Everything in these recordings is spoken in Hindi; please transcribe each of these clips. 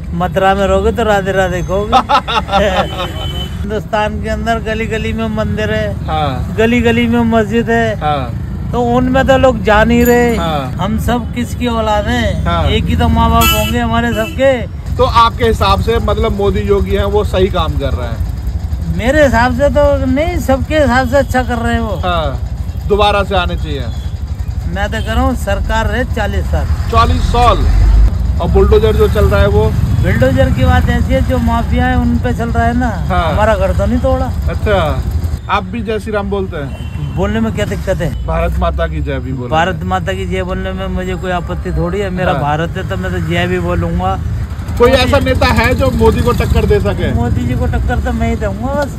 मथुरा में रहोगे तो राधे राधे कहोगे। हिंदुस्तान के अंदर गली गली में मंदिर है, हाँ। गली गली में मस्जिद है, हाँ। तो उनमें तो लोग जा नहीं रहे। हाँ। हम सब किसकी औलाद हैं? हाँ। एक ही तो माँ बाप होंगे हमारे सबके। तो आपके हिसाब से मतलब मोदी योगी हैं वो सही काम कर रहे हैं? मेरे हिसाब से तो नहीं, सबके हिसाब से अच्छा कर रहे हैं वो। हाँ। दोबारा से आने चाहिए। मैं तो कह रहा हूँ सरकार रहे 40 साल। 40 साल। और बुलडोजर जो चल रहा है वो? बिल्डोजर की बात ऐसी है, जो माफिया है उन पे चल रहा है ना। हाँ। हमारा घर तो नहीं तोड़ा। अच्छा, आप भी जय श्री राम बोलते हैं? बोलने में क्या दिक्कत है? भारत माता की जय भी बोलते हैं। भारत माता की जय बोलने में मुझे कोई आपत्ति थोड़ी है। मेरा हाँ। भारत है तो मैं तो जय भी बोलूंगा। कोई ऐसा नेता है जो मोदी को टक्कर दे सके? मोदी जी को टक्कर तो मैं ही दूंगा बस।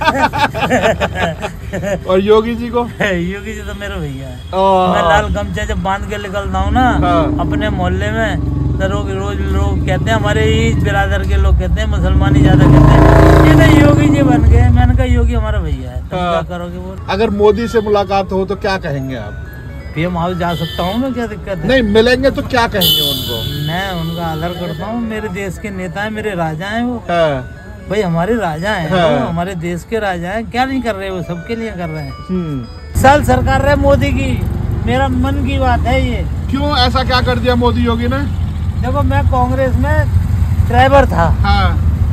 और योगी जी को? योगी जी तो मेरा भैया है। मैं लाल गमछा जब बांध के निकलता हूँ ना। हाँ। अपने मोहल्ले में तो रोज लोग कहते हैं, हमारे ही बिरादर के लोग कहते हैं, मुसलमान ही ज्यादा कहते हैं, ये तो योगी जी बन गए। मैंने कहा योगी हमारा भैया है, तुम क्या करोगे बोल। अगर मोदी से मुलाकात हो तो क्या कहेंगे आप? पीएम हाउस जा सकता हूँ मैं, क्या दिक्कत है? नहीं मिलेंगे तो क्या कहेंगे उनको? मैं उनका आदर करता हूँ। मेरे देश के नेता है, मेरे राजा है वो। हाँ। भाई हमारे राजा हैं। हाँ। वो हमारे देश के राजा हैं। क्या नहीं कर रहे, वो सबके लिए कर रहे हैं। साल सरकार रहे मोदी की, मेरा मन की बात है ये। क्यों ऐसा क्या कर दिया मोदी योगी ने? देखो मैं कांग्रेस में ड्राइवर था। हाँ।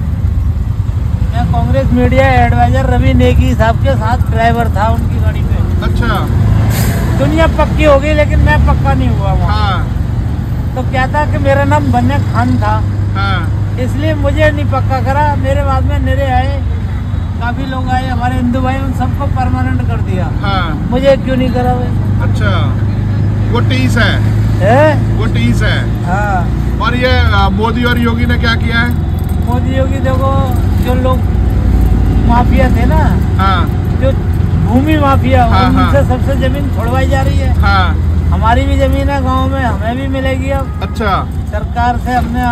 मैं कांग्रेस मीडिया एडवाइजर रवि नेगी साहब के साथ ड्राइवर था उनकी गाड़ी पे। अच्छा। दुनिया पक्की हो गई लेकिन मैं पक्का नहीं हुआ वहाँ। हाँ। तो क्या था कि मेरा नाम बन्ने खान था। हाँ। इसलिए मुझे नहीं पक्का करा। मेरे बाद में मेरे आए, काफी लोग आए हमारे हिंदू भाई, उन सबको परमानेंट कर दिया। हाँ। मुझे क्यों नहीं करा भाई? अच्छा, वो टीस है? वो टीस है। हाँ। और ये मोदी और योगी ने क्या किया है? मोदी योगी देखो, जो लोग माफिया थे ना, हाँ। जो भूमि माफिया, हाँ, उनसे हाँ। सबसे जमीन छुड़वाई जा रही है। हाँ। हमारी भी जमीन है गांव में, हमें भी मिलेगी अब। अच्छा, सरकार से हमने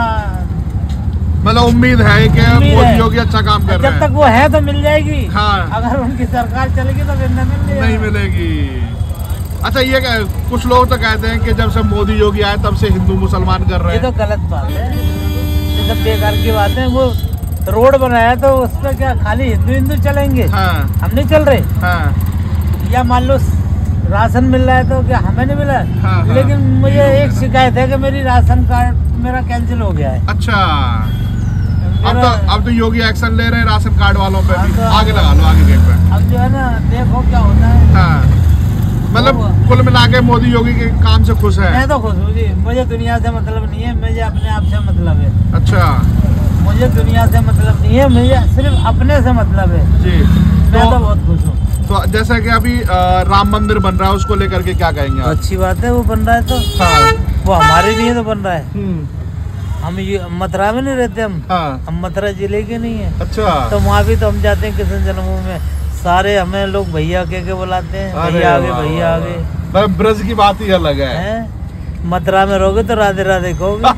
मतलब उम्मीद है कि मोदी योगी अच्छा काम कर रहे हैं। जब तक वो है तो मिल जाएगी। हाँ। अगर उनकी सरकार चलेगी तो फिर नहीं मिलेगी। अच्छा, ये कुछ लोग तो कहते हैं कि जब से मोदी योगी आए तब से हिंदू मुसलमान कर रहे हैं। ये तो गलत बात है, ये सब बेकार की बात है। वो रोड बनाया तो उस पर क्या खाली हिंदू चलेंगे? हाँ। हम नहीं चल रहे। हाँ। या मान लो राशन मिल रहा है तो क्या हमें नहीं मिला? हाँ। लेकिन मुझे एक शिकायत है कि मेरी राशन कार्ड मेरा कैंसिल हो गया है। अच्छा, अब तो योगी एक्शन ले रहे हैं राशन कार्ड वालों पे भी। तो आगे लगा लो, आगे देख रहे। अब जो है ना, देखो क्या होता है। हाँ। मतलब कुल मिला के मोदी योगी के काम से खुश है? मैं तो खुश हूँ जी। मुझे दुनिया से मतलब नहीं है, मुझे अपने आप से मतलब है। अच्छा। मुझे दुनिया से मतलब नहीं है, मुझे सिर्फ अपने से मतलब है जी। मैं तो बहुत खुश हूँ। तो जैसा कि अभी राम मंदिर बन रहा है, उसको लेकर के क्या कहेंगे आप? अच्छी बात है, वो बन रहा है तो। हाँ। वो हमारे लिए तो बन रहा है। हम ये मथुरा में नहीं रहते हम। हाँ। हम मथुरा जिले के नहीं है। अच्छा। तो वहाँ भी तो हम जाते हैं कृष्ण जन्मभूमि में। सारे हमें लोग भैया कह के बुलाते हैं, भैया आगे भैया आगे। मतलब ब्रज की बात ही अलग है। मथुरा में रहोगे तो राधे राधे कहोगे।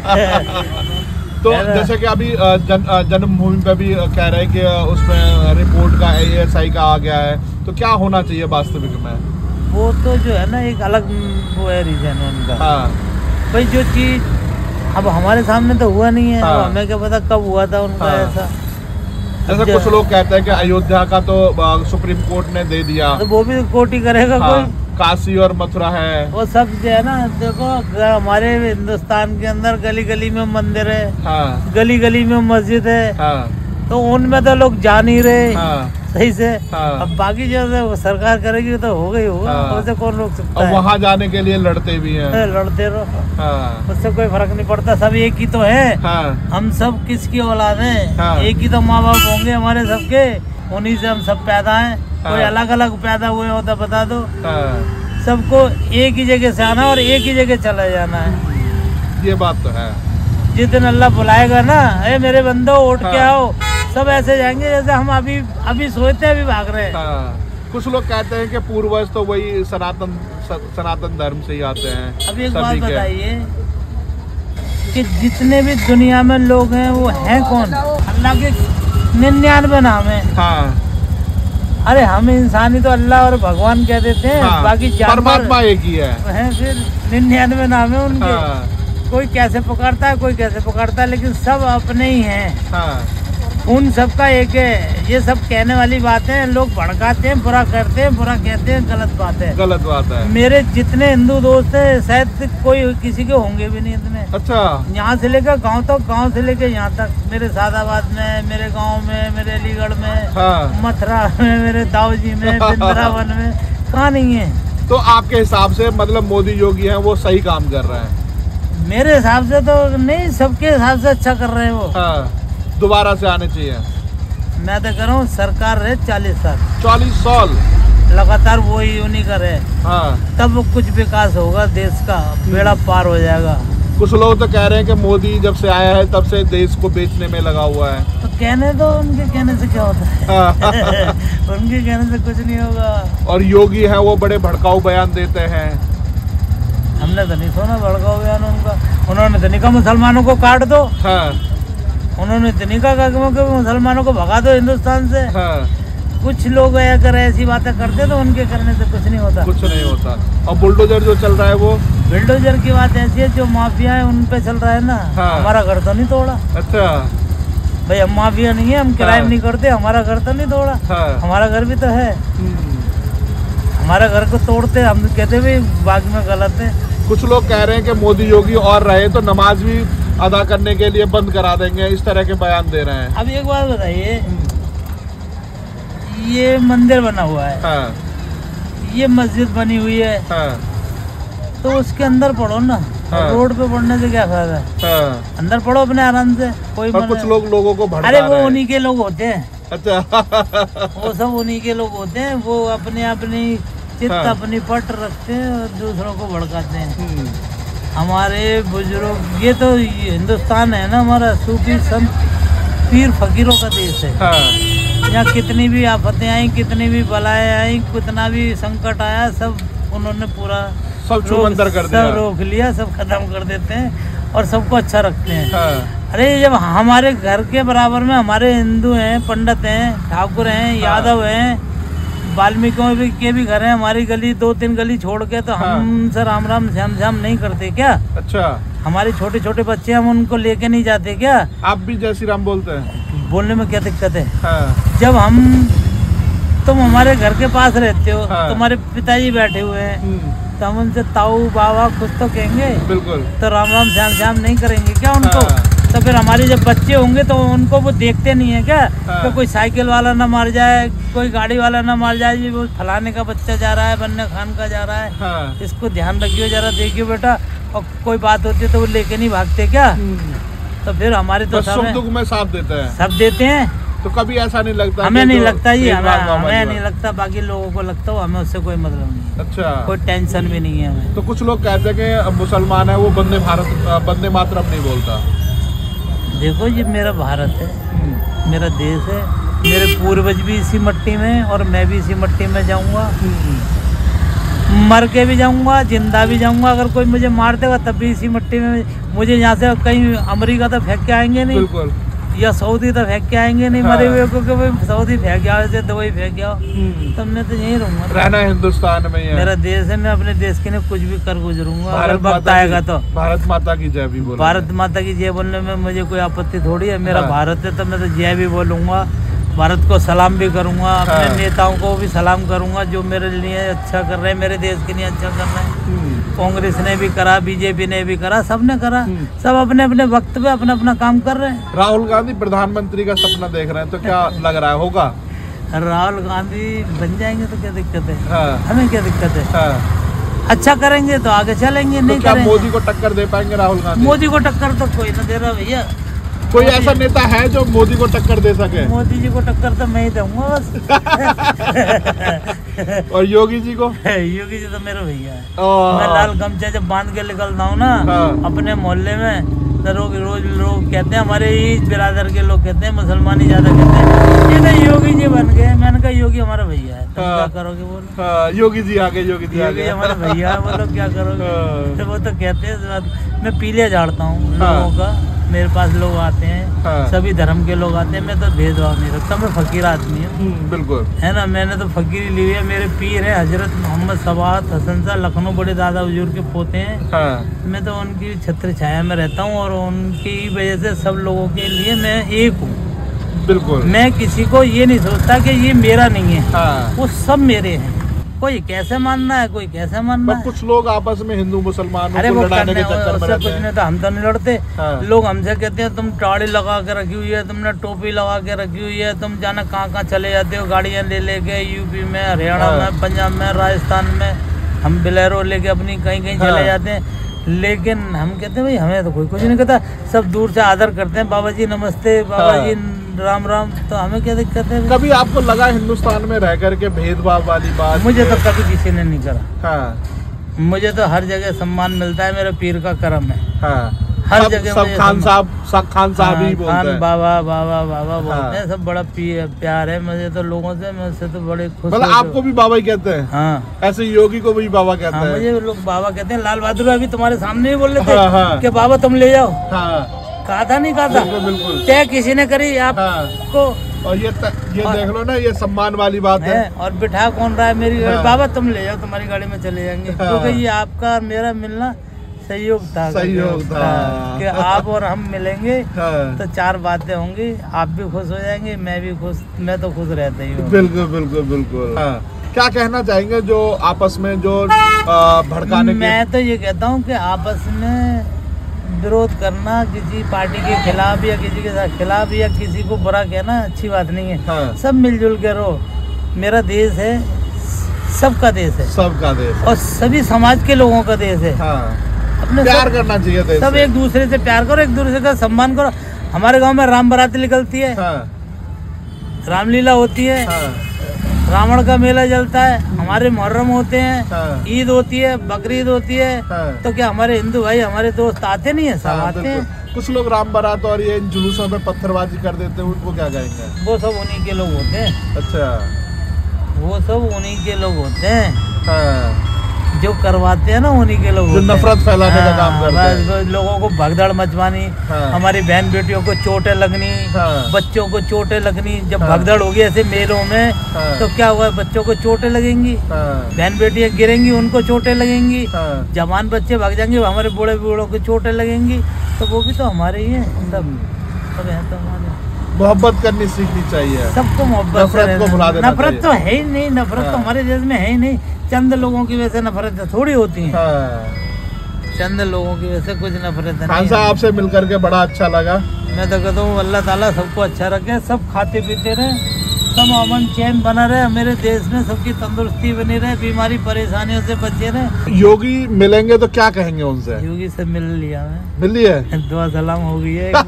तो जैसे कि अभी जन्मभूमि पे भी कह रहे हैं कि उसमें रिपोर्ट का ASI का आ गया है, तो क्या होना चाहिए वास्तविक में? वो तो जो है ना, एक अलग वो है रीजन उनका। हाँ। भाई जो चीज अब हमारे सामने तो हुआ नहीं है। हाँ। हमें क्या पता कब हुआ था उनका। हाँ। ऐसा जैसे कुछ लोग कहते हैं कि अयोध्या का तो सुप्रीम कोर्ट ने दे दिया, तो वो भी कोर्ट ही करेगा। हाँ। कोई काशी और मथुरा है, वो सब जो है ना। देखो हमारे हिंदुस्तान के अंदर गली गली में मंदिर है। हाँ। गली गली में मस्जिद है। हाँ। तो उनमें तो लोग जा नहीं रहे। हाँ। सही से। हाँ। अब बाकी जो है सरकार करेगी तो होगा ही होगा। हाँ। उससे कौन रोक सकता और है? वहाँ जाने के लिए लड़ते भी हैं। लड़ते रहो, हाँ। उससे कोई फर्क नहीं पड़ता। सब एक ही तो है। हाँ। हम सब किसकी औलाद हैं? हाँ। एक ही तो माँ बाप होंगे हमारे सबके। उन्हीं से हम सब पैदा हैं। हाँ। कोई अलग अलग पैदा हुए हो तो बता दो। हाँ। सबको एक ही जगह से आना और एक ही जगह चला जाना है। ये बात तो है। जिस दिन अल्लाह बुलाएगा ना, अरे मेरे बंदो उठ के हाँ। आओ, सब ऐसे जाएंगे जैसे हम अभी सोते अभी भाग रहे हैं। हाँ। कुछ लोग कहते हैं कि पूर्वज तो वही सनातन धर्म से ही आते हैं। अब एक बात बताइए कि जितने भी दुनिया में लोग हैं वो हैं कौन? अल्लाह के 99 नाम है। हाँ। अरे हम इंसान ही तो अल्लाह और भगवान कह देते हैं। हाँ। बाकी परमात्मा एक ही है। फिर 99 नाम है उनके। हाँ। कोई कैसे पुकारता है, कोई कैसे पुकारता है, लेकिन सब अपने ही हैं। हाँ। उन सबका एक है। ये सब कहने वाली बातें लोग भड़काते हैं, बुरा करते हैं, बुरा कहते हैं, गलत बात है। गलत बात है। मेरे जितने हिंदू दोस्त हैं शायद कोई किसी के होंगे भी नहीं इतने। अच्छा। यहाँ से लेकर गांव तक, गांव से लेकर यहाँ तक, मेरे सादाबाद में, मेरे गांव में, मेरे अलीगढ़ में, हाँ। मथुरा में, मेरे दाऊजी में, वृंदावन में, कहाँ नहीं है। तो आपके हिसाब से मतलब मोदी योगी हैं वो सही काम कर रहे हैं? मेरे हिसाब से तो नहीं, सबके हिसाब से अच्छा कर रहे हैं वो। हाँ। दोबारा से आने चाहिए। मैं तो कह रहा हूँ सरकार रहे 40 साल, 40 साल लगातार वही उन्हीं का रहे। हाँ। तब कुछ विकास होगा देश का, बेड़ा पार हो जाएगा। कुछ लोग तो कह रहे हैं कि मोदी जब से आया है तब से देश को बेचने में लगा हुआ है। तो कहने दो, उनके कहने से क्या होता है। उनके कहने से कुछ नहीं होगा। और योगी है वो बड़े भड़काऊ बयान देते हैं। हमने तो नहीं सुना भड़काऊ बयान उनका। उन्होंने तो नहीं कहा मुसलमानों को काट दो। हाँ। उन्होंने तो नहीं कहा कि मुसलमानों को भगा दो हिंदुस्तान से। हाँ। कुछ लोग अगर ऐसी बातें करते तो उनके करने से कुछ नहीं होता। कुछ नहीं होता। और बुलडोजर जो चल रहा है वो, बुलडोजर की बात ऐसी है, जो माफिया है उन पे चल रहा है ना। हाँ। हमारा घर तो नहीं तोड़ा। अच्छा। भाई हम माफिया नहीं है, हम क्राइम नहीं करते, हमारा घर तो नहीं तोड़ा। हाँ। हमारा घर भी तो है। हमारा घर को तोड़ते, हम कहते भाई बाग में गलत है। कुछ लोग कह रहे हैं कि मोदी योगी और रहे तो नमाज भी अदा करने के लिए बंद करा देंगे, इस तरह के बयान दे रहे हैं। अब एक बात बताइए, ये मंदिर बना हुआ है। हाँ। ये मस्जिद बनी हुई है। हाँ। तो उसके अंदर पढ़ो ना। हाँ। रोड पे पढ़ने से क्या फायदा है। हाँ। अंदर पढ़ो अपने आराम से। कोई और कुछ लोग लोगों को भड़का अरे रहे वो हैं। उन्हीं के लोग होते हैं। अच्छा। वो सब उन्हीं के लोग होते हैं। वो अपनी चित्त हाँ। अपनी पट रखते हैं और दूसरों को भड़काते हैं। हमारे बुजुर्ग, ये तो हिंदुस्तान है ना हमारा, सूफी संत पीर फकीरों का देश है। हाँ। यहाँ कितनी भी आफतें आई, कितनी भी बलाएं आई, कितना भी संकट आया, सब उन्होंने पूरा सब छूमंतर कर दिया, सब रोक लिया, सब खत्म कर देते हैं और सबको अच्छा रखते हैं। हाँ। अरे जब हमारे घर के बराबर में हमारे हिंदू हैं, पंडित हैं, ठाकुर हैं, यादव हैं, वाल्मीकियों के भी घर हैं, हमारी गली 2-3 गली छोड़ के, तो हम सर राम राम श्याम श्याम नहीं करते क्या? अच्छा। हमारे छोटे छोटे बच्चे, हम उनको लेके नहीं जाते क्या? आप भी जय श्री राम बोलते हैं? बोलने में क्या दिक्कत है? हाँ। जब तुम हमारे घर के पास रहते हो, हाँ। तुम्हारे पिताजी बैठे हुए हैं, तो हम उनसे ताऊ बाबा कुछ तो कहेंगे। बिल्कुल। तो राम राम श्याम श्याम नहीं करेंगे क्या उनको? हाँ। तो फिर हमारे जब बच्चे होंगे तो उनको वो देखते नहीं है क्या? हाँ। तो कोई साइकिल वाला ना मार जाए, कोई गाड़ी वाला ना मार जाए, ये वो फलाने का बच्चा जा रहा है, बन्ने खान का जा रहा है। हाँ। इसको ध्यान रखियो, जरा देखियो बेटा। और कोई बात होती है तो वो लेके नहीं भागते क्या? तो फिर हमारे तो सुख दुख में साथ देते हैं। सब देते हैं। तो कभी ऐसा नहीं लगता? हमें नहीं लगता जी, हमें नहीं लगता, बाकी लोगों को लगता हो, हमें उससे कोई मतलब नहीं। अच्छा। कोई टेंशन भी नहीं है हमें। तो कुछ लोग कहते हैं कि मुसलमान है वो वंदे मातरम नहीं बोलता। देखो ये मेरा भारत है, मेरा देश है, मेरे पूर्वज भी इसी मिट्टी में और मैं भी इसी मिट्टी में जाऊंगा। मर के भी जाऊंगा, जिंदा भी जाऊंगा। अगर कोई मुझे मार देगा तब भी इसी मिट्टी में। मुझे यहाँ से कहीं अमेरिका तो फेंक के आएंगे नहीं। बिल्कुल। या सऊदी तो फेंक के आएंगे नहीं। हाँ। मरे हुए को कि सऊदी फेंक के आओ, दुबई फेंक के आओ, तो मैं तो यहीं रहूंगा। रहना हिंदुस्तान में ही है। मेरा देश है, मैं अपने देश के लिए कुछ भी कर गुजरूंगा अगर वक्त माता आएगा तो। भारत माता की जय भी बोलो। भारत माता की जय बोलने में मुझे कोई आपत्ति थोड़ी है। मेरा हाँ। भारत है तो मैं तो जय भी बोलूंगा, भारत को सलाम भी करूंगा, अपने हाँ। नेताओं को भी सलाम करूंगा जो मेरे लिए अच्छा कर रहे हैं, मेरे देश के लिए अच्छा कर रहे हैं। कांग्रेस ने भी करा, बीजेपी ने भी करा, सबने करा। सब अपने अपने वक्त पे अपना अपना काम कर रहे हैं। राहुल गांधी प्रधानमंत्री का सपना देख रहे हैं, तो क्या लग रहा है होगा? राहुल गांधी बन जाएंगे तो क्या दिक्कत है? हाँ। हमें क्या दिक्कत है? हाँ। अच्छा करेंगे तो आगे चलेंगे, तो नहीं क्या करेंगे। मोदी को टक्कर दे पाएंगे राहुल गांधी? मोदी को टक्कर तो कोई ना दे रहा भैया। कोई ऐसा नेता है जो मोदी को टक्कर दे सके? मोदी जी को टक्कर तो मैं ही दूंगा बस। और योगी जी को? योगी जी तो मेरे भैया है। मैं लाल गमछा जब बांध के निकलता हूँ ना अपने मोहल्ले में, तो रोज लोग कहते हैं, हमारे ही बिरादर के लोग कहते हैं, मुसलमान ही ज्यादा कहते हैं, ये तो योगी जी बन गए। मैंने कहा योगी हमारा भैया है, तुम क्या करोगे बोलो? योगी जी आ गए, योगी जी आ गए, हमारे भैया है, बोलो क्या करोगे? तो वो तो कहते हैं। मैं पीलिया झाड़ता हूँ लोगों का, मेरे पास लोग आते हैं, हाँ। सभी धर्म के लोग आते हैं। मैं तो भेदभाव नहीं रखता, मैं फकीर आदमी हूँ, बिल्कुल है ना। मैंने तो फकीरी ली हुई है। मेरे पीर है हजरत मोहम्मद सवात हसन शाह, लखनऊ बड़े दादा हुजूर के पोते हैं। हाँ। मैं तो उनकी छत्र छाया में रहता हूँ और उनकी वजह से सब लोगों के लिए मैं एक हूँ। बिल्कुल। मैं किसी को ये नहीं सोचता कि ये मेरा नहीं है, हाँ। वो सब मेरे हैं। कोई कैसे मानना है, कोई कैसे मानना है। कुछ लोग आपस में हिंदू मुसलमानों अरे को वो लड़ाने के चक्कर में उससे रहते कुछ हैं। नहीं, तो हम तो नहीं लड़ते। हाँ। लोग हमसे कहते हैं तुम टाड़ी लगा के रखी हुई है, तुमने टोपी लगा के रखी हुई है, तुम जाना कहाँ कहाँ चले जाते हो गाड़ियाँ ले लेके, यूपी में, हरियाणा हाँ। में, पंजाब में, राजस्थान में। हम बिलेरो लेके अपनी कहीं कहीं हाँ। चले जाते हैं, लेकिन हम कहते हैं भाई हमें तो कोई कुछ नहीं कहता। सब दूर से आदर करते हैं, बाबा जी नमस्ते, बाबा हाँ। जी राम राम। तो हमें क्या दिक्कत है। कभी आपको लगा हिंदुस्तान में रह करके भेदभाव वाली बात? मुझे तो कभी किसी ने नहीं करा। हाँ। मुझे तो हर जगह सम्मान मिलता है, मेरे पीर का करम है। हाँ। हर सब जगह सब मुझे खान साहब ही बोलते खान हैं। बाबा बाबा बाबा हाँ। बोलते हैं। सब बड़ा प्यार है मुझे तो लोगों से। मैं उससे तो बड़े खुश मतलब होते आपको भी बाबा ही कहते हैं? हाँ। ऐसे योगी को भी बाबा कहते हाँ, हैं? मुझे लोग बाबा कहते हैं। लाल बहादुर अभी तुम्हारे सामने ही बोल रहे थे हाँ, हाँ। कि बाबा तुम ले जाओ। हाँ। कहा था नहीं कहा था? बिल्कुल बिल्कुल। तय किसी ने करी आपको। और ये देख लो ना, ये सम्मान वाली बात है। और बिठा कौन रहा है मेरी गाड़ी? हाँ। बाबा तुम ले जाओ, तुम्हारी गाड़ी में चले जाएंगे। हाँ। क्योंकि ये आपका और मेरा मिलना सहयोग था। सहयोग था। कि आप और हम मिलेंगे हाँ। तो चार बातें होंगी, आप भी खुश हो जाएंगे, मैं भी खुश। मैं तो खुश रहता ही हूँ। बिल्कुल बिल्कुल बिल्कुल। हाँ। क्या कहना चाहेंगे जो आपस में जो भड़काने के? मैं तो ये कहता हूँ कि आपस में विरोध करना किसी पार्टी के खिलाफ या किसी के साथ खिलाफ या किसी को बुरा कहना अच्छी बात नहीं है। हाँ। सब मिलजुल के रहो। मेरा देश है, सबका देश है, सबका देश है। और सभी समाज के लोगों का देश है। हाँ। अपने प्यार करना चाहिए देश सब से। एक दूसरे से प्यार करो, एक दूसरे का सम्मान करो। हमारे गांव में राम बारात निकलती है, हाँ। रामलीला होती है, हाँ। रावण का मेला जलता है, हमारे मुहर्रम होते हैं, हाँ। ईद होती है, बकरीद होती है। हाँ। तो क्या हमारे हिंदू भाई, हमारे दोस्त आते नहीं है? सब हाँ, आते बिल्कुल। हैं। कुछ लोग राम बारात और ये इन जुलूसों में पत्थरबाजी कर देते हैं, उनको क्या कहेंगे? वो सब उन्हीं के लोग होते हैं। अच्छा। वो सब उन्हीं के लोग होते हैं हाँ। जो करवाते हैं ना, उन्हीं के लोग जो होते हैं। नफरत फैलाने का काम करते हैं। बस बस लोगों को भगदड़ मचवानी, हाँ। हमारी बहन बेटियों को चोटें लगनी, हाँ। बच्चों को चोटें लगनी। जब हाँ। भगदड़ होगी ऐसे मेलों में, हाँ। तो क्या हुआ? बच्चों को चोटें लगेंगी, हाँ। बहन बेटियां गिरेंगी, उनको चोटें लगेंगी। हाँ। जवान बच्चे भाग जाएंगे, हमारे बूढ़े बूढ़ों को चोटें लगेंगी। तो वो भी तो हमारे ही हैं। सब हैं तो हमारे। मोहब्बत करनी सीखनी चाहिए। सबको मोहब्बत नफरत को भुला देना नफरत तो चाहिए। है ही नहीं। नफरत तो हाँ। हमारे देश में है ही नहीं। चंद लोगों की वजह से नफरत थोड़ी होती है। हाँ। चंद लोगों की वजह से कुछ नफरत खान नहीं साहब है। आपसे मिलकर के बड़ा अच्छा लगा। मैं तो कहता हूँ अल्लाह ताला सबको अच्छा रखे, सब खाते पीते रहे, सब अमन चैन बना रहे मेरे देश में, सबकी तंदुरुस्ती बनी रहे, बीमारी परेशानियों से बचे रहे। योगी मिलेंगे तो क्या कहेंगे उनसे? योगी से मिल लिया मैं, मिल लिए? दुआ सलाम हो गई है एक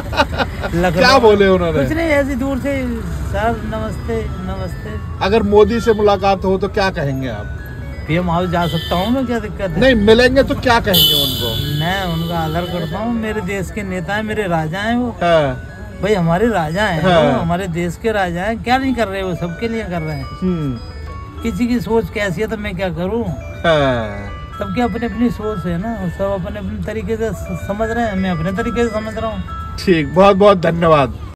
बार। क्या बोले उन्होंने? कुछ नहीं, ऐसी दूर से सर नमस्ते नमस्ते। अगर मोदी से मुलाकात हो तो क्या कहेंगे आप? पीएम हाउस जा सकता हूँ मैं, क्या दिक्कत है? नहीं, मिलेंगे तो क्या कहेंगे उनको? मैं उनका आदर करता हूँ। मेरे देश के नेता हैं, मेरे राजा हैं वो। हाँ। भाई हमारे राजा हैं हाँ। वो, हमारे देश के राजा हैं। क्या नहीं कर रहे वो, सबके लिए कर रहे हैं। किसी की सोच कैसी है तो मैं क्या करूँ? हाँ। सबकी अपनी अपनी सोच है ना, सब अपने अपने तरीके से समझ रहे हैं, मैं अपने तरीके से समझ रहा हूँ। ठीक, बहुत बहुत धन्यवाद।